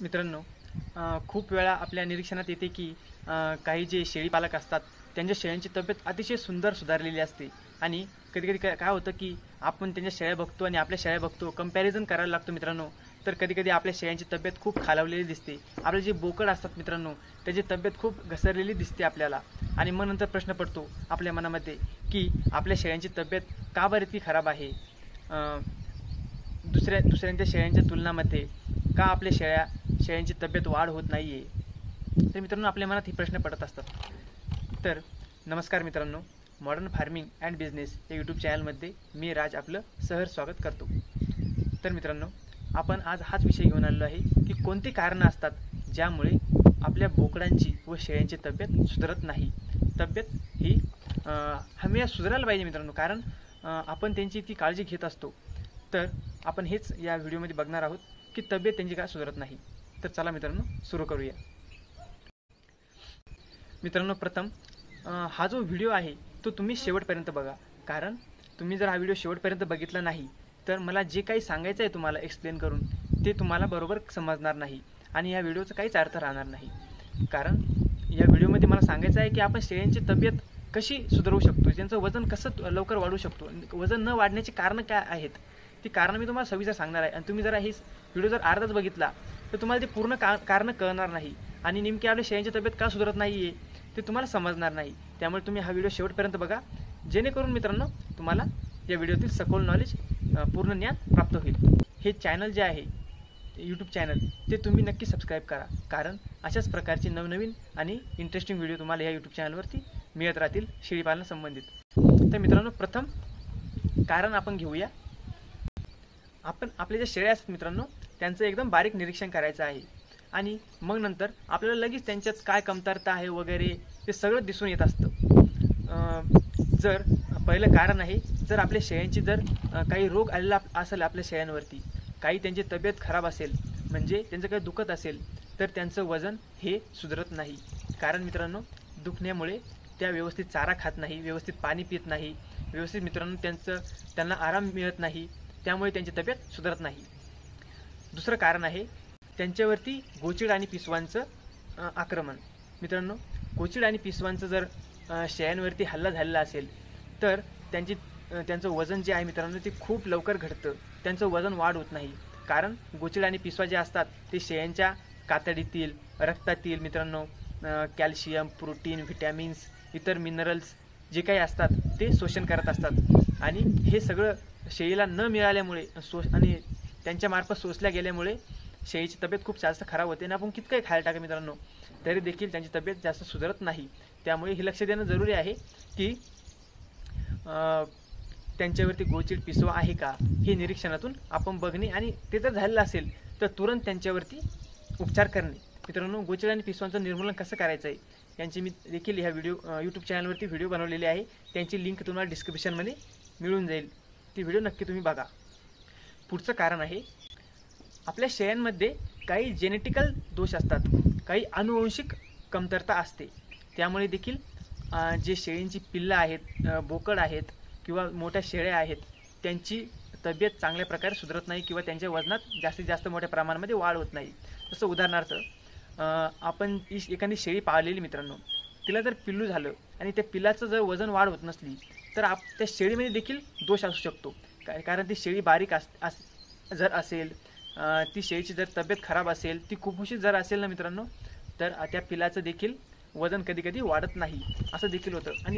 मित्रांनो, खूप वेळा आपल्या निरीक्षणात येते की काही जे शेळीपालक असतात त्यांच्या शेळ्यांची तब्येत अतिशय सुंदर सुधारलेली असते आणि कधी-कधी काय होतं की आपण त्यांच्या शेळ्या बघतो आणि आपल्या शेळ्या बघतो, कंपॅरिझन करायला लागतो मित्रांनो. तर कधी-कधी आपल्या शेळ्यांची तब्येत खूप खालावलेली दिसते. आपले जे बोकड असतात मित्रांनो, त्याची तब्येत खूप घसरलेली दिसते आपल्याला आणि मग नंतर प्रश्न पडतो आपल्या मनामध्ये की आपल्या शेळ्यांची तब्येत का बरं इतकी खराब आहे? दुसऱ्यांच्या शेळ्यांच्या तुलनामध्ये का आपल्या शेळ्यांची तब्येत वाढ होत नाही आहे? तर मित्रांनो, आपल्या मनात हे प्रश्न पडत असतात. तर नमस्कार मित्रांनो, मॉडर्न फार्मिंग अँड बिझनेस या यूट्यूब चॅनलमध्ये मी राज आपलं सहर्ष स्वागत करतो. तर मित्रांनो, आपण आज हाच विषय घेऊन आलेलो आहे की कोणती कारणं असतात ज्यामुळे आपल्या बोकडांची व शेळ्यांची तब्येत सुधारत नाही. तब्येत ही हमेशा सुधारायला पाहिजे मित्रांनो, कारण आपण त्यांची ती काळजी घेत असतो. तर आपण हेच या व्हिडिओमध्ये बघणार आहोत की तब्येत त्यांची का सुधारत नाही. तर चला मित्रांनो, सुरू करूया. मित्रांनो, प्रथम हा जो व्हिडिओ आहे तो तुम्ही शेवटपर्यंत बघा, कारण तुम्ही जर हा व्हिडिओ शेवटपर्यंत बघितला नाही तर मला जे काही सांगायचं आहे तुम्हाला एक्सप्लेन करून ते तुम्हाला बरोबर समजणार नाही आणि या व्हिडिओचा काहीच अर्थ राहणार नाही. कारण या व्हिडिओमध्ये मला सांगायचं आहे की आपण शेळ्यांची तब्येत कशी सुधारवू शकतो, त्यांचं वजन कसं लवकर वाढवू शकतो, वजन न वाढण्याची कारणं काय आहेत ती कारणं मी तुम्हाला सविस्तर सांगणार आहे. आणि तुम्ही जरा हे व्हिडिओ जर अर्धाच बघितला तर तुम्हाला ते पूर्ण कारणं कळणार नाही आणि नेमकी आपल्या शेळ्यांची तब्येत का सुधारत नाही आहे ते तुम्हाला समजणार नाही. त्यामुळे तुम्ही हा व्हिडिओ शेवटपर्यंत बघा, जेणेकरून मित्रांनो तुम्हाला या व्हिडिओतील सखोल नॉलेज पूर्ण ज्ञान प्राप्त होईल. हे चॅनल जे आहे यूट्यूब चॅनल ते तुम्ही नक्की सबस्क्राईब करा, कारण अशाच प्रकारचे नवनवीन आणि इंटरेस्टिंग व्हिडिओ तुम्हाला या यूट्यूब चॅनलवरती मिळत राहतील शेळीपालनासंबंधित. तर मित्रांनो, प्रथम कारण आपण घेऊया. आपण आपल्या ज्या शेळ्या असतात मित्रांनो त्यांचं एकदम बारीक निरीक्षण करायचं आहे आणि मग नंतर आपल्याला लगेच त्यांच्यात काय कमतरता आहे वगैरे ते सगळं दिसून येत असतं. जर पहिलं कारण आहे, जर आपल्या शेळ्यांची जर काही रोग आलेला असेल आपल्या शेळ्यांवरती, काही त्यांची तब्येत खराब असेल, म्हणजे त्यांचं काही दुखत असेल तर त्यांचं वजन हे सुधारत नाही. कारण मित्रांनो, दुखण्यामुळे त्या व्यवस्थित चारा खात नाही, व्यवस्थित पाणी पित नाही, व्यवस्थित मित्रांनो त्यांना आराम मिळत नाही, त्यामुळे त्यांची तब्येत सुधारत नाही. दुसरं कारण आहे त्यांच्यावरती गोचिड आणि पिसवांचं आक्रमण. मित्रांनो, गोचिड आणि पिसवांचं जर शेळ्यांवरती हल्ला झालेला असेल तर त्यांचं वजन जे आहे मित्रांनो ते खूप लवकर घटतं, त्यांचं वजन वाढ होत नाही. कारण गोचिड आणि पिसवा जे असतात ते शेळ्यांच्या कातडीतील, रक्तातील मित्रांनो कॅल्शियम, प्रोटीन, व्हिटॅमिन्स, इतर मिनरल्स जे काही असतात ते शोषण करत असतात आणि हे सगळं शेळीला न मिळाल्यामुळे आणि त्यांच्यामार्फत शोषल्या गेल्यामुळे शेळीची तब्येत खूप जास्त खराब होते आणि आपण कितकंही खायला टाका मित्रांनो तरी देखील त्यांची तब्येत जास्त सुधारत नाही. त्यामुळे हे लक्ष देणं जरुरी आहे की त्यांच्यावरती गोचिड पिसवा आहे का हे निरीक्षणातून आपण बघणे आणि ते जर झालेलं असेल तर तुरंत त्यांच्यावरती उपचार करणे. मित्रांनो, गोचिड आणि पिसवांचं निर्मूलन कसं करायचं आहे यांची मी देखील ह्या यूट्यूब चॅनलवरती व्हिडिओ बनवलेले आहे, त्यांची लिंक तुम्हाला डिस्क्रिप्शनमध्ये मिळून जाईल, ती व्हिडिओ नक्की तुम्ही बघा. पुढचं कारण आहे आपल्या शेळ्यांमध्ये काही जेनेटिकल दोष असतात, काही अनुवंशिक कमतरता असते. त्यामुळे देखील जे शेळींची पिल्लं आहेत, बोकड आहेत किंवा मोठ्या शेळ्या आहेत त्यांची तब्येत चांगल्या प्रकारे सुधारत नाही किंवा त्यांच्या वजनात जास्तीत जास्त मोठ्या प्रमाणामध्ये वाढ होत नाही. जसं उदाहरणार्थ आपण एखादी शेळी पाळलेली मित्रांनो, तिला जर पिल्लू झालं आणि त्या पिल्लाचं जर वजन वाढ होत नसली तर त्या शेळीमध्ये देखील दोष असू शकतो. कारण ती शेळी बारीक जर असेल, ती शेळीची जर तब्येत खराब असेल, ती कुपोषित जर असेल ना मित्रांनो, तर त्या पिलाचं देखील वजन कधी कधी वाढत नाही असं देखील होतं. आणि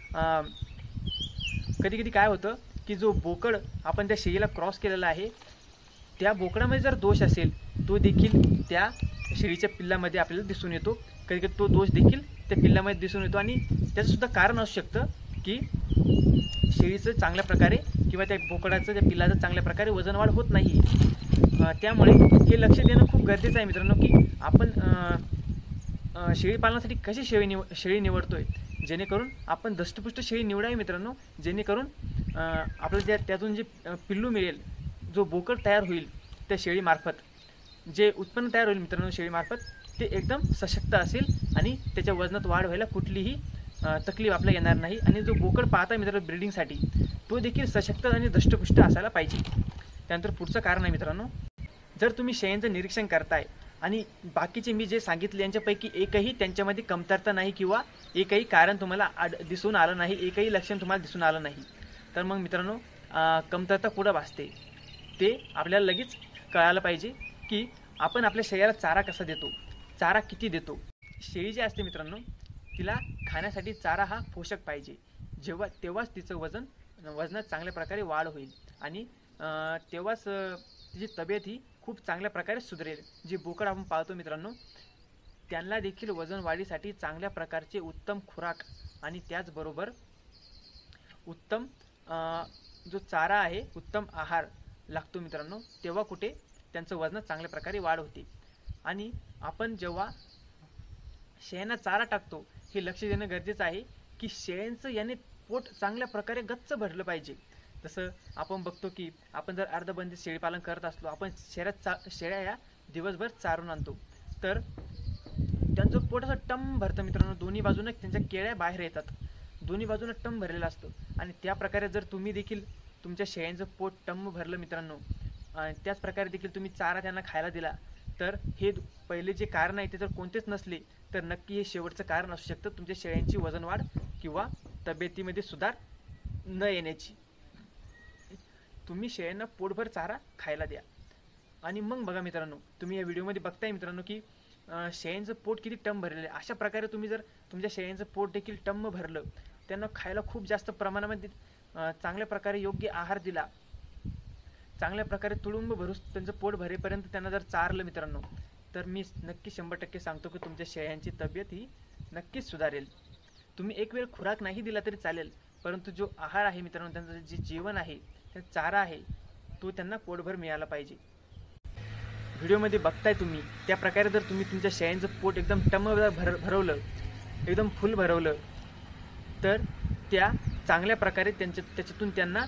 कधी कधी काय होतं की जो बोकड आपण त्या शेळीला क्रॉस केलेला आहे त्या बोकडामध्ये जर दोष असेल तो देखील त्या शेळीच्या पिल्लामध्ये आपल्याला दिसून येतो. कधी कधी तो दोष देखील त्या पिल्लामध्ये दिसून येतो आणि त्याचंसुद्धा कारण असू शकतं की शेळीचं चांगल्या प्रकारे किंवा त्या बोकडाचं त्या पिल्लाचं चांगल्या प्रकारे वजन वाढ होत नाही. त्यामुळे हे लक्ष देणं खूप गरजेचं आहे मित्रांनो की आपण शेळी पालनासाठी कशी शेळी निवडतोय, जेणेकरून आपण दष्टपुष्ट शेळी निवडावी मित्रांनो, जेणेकरून आपल्याला त्यातून जे पिल्लू मिळेल, जो बोकड तयार होईल त्या शेळीमार्फत, जे उत्पन्न तयार होईल मित्रांनो शेळीमार्फत, ते एकदम सशक्त असेल आणि त्याच्या वजनात वाढ व्हायला कुठलीही तकलीफ आपल्याला येणार नाही. आणि जो बोकड पाहता मित्रांनो ब्रीडिंगसाठी तो देखील सशक्त आणि दष्टपुष्ट असायला पाहिजे. त्यानंतर पुढचं कारण आहे मित्रांनो, जर तुम्ही शेळ्यांचं निरीक्षण करताय आणि बाकीचे मी जे सांगितले यांच्यापैकी एकही त्यांच्यामध्ये कमतरता नाही किंवा एकही कारण तुम्हाला दिसून आलं नाही, एकही लक्षण तुम्हाला दिसून आलं नाही, तर मग मित्रांनो कमतरता कुठं भासते ते आपल्याला लगेच कळायला पाहिजे की आपण आपल्या शरीराला चारा कसा देतो, चारा किती देतो. शेळी जी असते मित्रांनो, तिला खाण्यासाठी चारा हा पोषक पाहिजे. तेव्हाच तिचं वजनात चांगल्या प्रकारे वाढ होईल आणि तेव्हाच तिची तब्येत ही खूप चांगल्या प्रकारे सुधारेल. जे बोकड आपण पाळतो मित्रांनो, त्यांना देखील वजन वाढीसाठी चांगल्या प्रकारचे उत्तम खुराक आणि त्याचबरोबर उत्तम जो चारा आहे, उत्तम आहार लागतो मित्रांनो. तेव्हा कुठे त्यांचं वजन चांगल्या प्रकारे वाढ होते. आणि आपण जेव्हा शेळ्यांना चारा टाकतो हे लक्ष देणं गरजेचं आहे की शेळ्यांचं याने पोट चांगल्या प्रकारे गच्च भरलं पाहिजे. जसं आपण बघतो की आपण जर अर्धबंदित शेळीपालन करत असलो, आपण शेळ्या या दिवसभर चारून आणतो, तर त्यांचं पोट असं टम भरतं मित्रांनो. दोन्ही बाजूनं त्यांच्या केळ्या बाहेर येतात, दोन्ही बाजूनं टम भरलेलं असतं. आणि त्या प्रकारे जर तुम्ही देखील तुमच्या शेळ्यांचं पोट टम भरलं मित्रांनो, आणि त्याच प्रकारे देखील तुम्ही चारा त्यांना खायला दिला, तर हे पहिले जे कारण आहे ते जर कोणतेच नसले तर नक्की हे शेवटचं कारण असू शकतं तुमच्या शेळ्यांची वजन वाढ किंवा तब्येतीमध्ये सुधार न येण्याची. तुम्ही शेळ्यांना पोटभर चारा खायला द्या. आणि मग बघा मित्रांनो, तुम्ही या व्हिडिओमध्ये बघताय मित्रांनो की शेळ्यांचं पोट किती टम भरलेलं आहे. अशा प्रकारे तुम्ही जर तुमच्या शेळ्यांचं पोट देखील टम भरलं, त्यांना खायला खूप जास्त प्रमाणामध्ये चांगल्या प्रकारे योग्य आहार दिला, चांगल्या प्रकारे तुडुंब भरूस त्यांचं पोट भरेपर्यंत त्यांना जर चारलं मित्रांनो, तर मी नक्की 100% सांगतो की तुमच्या शेळ्यांची तब्येत ही नक्कीच सुधारेल. तुम्ही एक वेळ खुराक नाही दिला तरी चालेल, परंतु जो आहार आहे मित्रांनो, त्यांचं जे जेवण आहे, चारा आहे, तो त्यांना पोटभर मिळाला पाहिजे. व्हिडिओमध्ये बघताय तुम्ही त्या प्रकारे जर तुम्ही तुमच्या शेळ्यांचं पोट एकदम टम भरवलं, एकदम फुल भरवलं, तर त्या चांगल्या प्रकारे त्याच्यातून त्यांना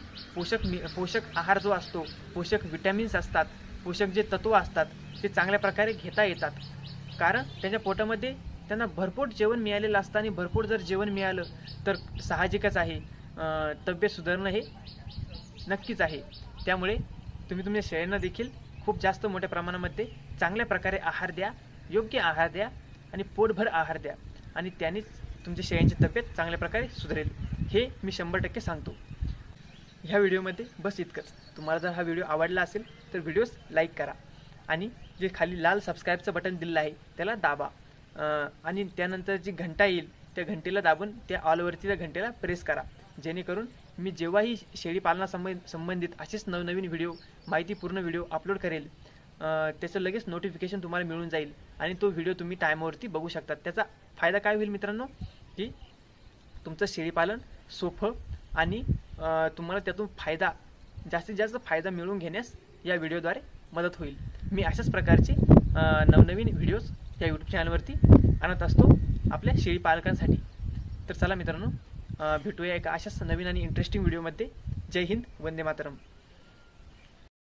पोषक आहार जो असतो, पोषक विटॅमिन्स असतात, पोषक जे तत्व असतात ते चांगल्या प्रकारे घेता येतात. कारण त्यांच्या पोटामध्ये त्यांना भरपूर जेवण मिळालेलं असतं आणि भरपूर जर जेवण मिळालं तर साहजिकच आहे तब्येत सुधारणं हे नक्कीच आहे. त्यामुळे तुम्ही तुमच्या शेळ्यांना देखील खूप जास्त मोठ्या प्रमाणामध्ये चांगल्या प्रकारे आहार द्या, योग्य आहार द्या आणि पोटभर आहार द्या, आणि त्यानेच तुमच्या शेळ्यांची तब्येत चांगल्या प्रकारे सुधारेल, हे मी 100% सांगतो. ह्या व्हिडिओमध्ये बस इतकंच. तुम्हाला जर हा व्हिडिओ आवडला असेल तर व्हिडिओस लाईक करा आणि जे खाली लाल सबस्क्राईबचं बटन दिलेलं आहे त्याला दाबा, आणि त्यानंतर जी घंटा येईल त्या घंटेला दाबून त्या ऑलवरती त्या घंटेला प्रेस करा, जेणेकरून मी जेव्हाही शेळी पालनासंबंधित असेच नवनवीन व्हिडिओ, माहितीपूर्ण व्हिडिओ अपलोड करेल, त्याचं लगेच नोटिफिकेशन तुम्हाला मिळून जाईल आणि तो व्हिडिओ तुम्ही टायमावरती बघू शकता. त्याचा फायदा काय होईल मित्रांनो, की तुमचं शेळीपालन सोपं आणि तुम्हाला त्यातून जास्तीत जास्त फायदा मिळवून घेण्यास या व्हिडिओद्वारे मदत होईल. मी अशाच प्रकारचे नवनवीन व्हिडिओज या यूट्यूब चॅनलवरती आणत असतो आपल्या शेळी पालकांसाठी. तर चला मित्रांनो, भेटूया एका अशाच नवीन आणि इंटरेस्टिंग व्हिडिओमध्ये. जय हिंद, वंदे मातरम.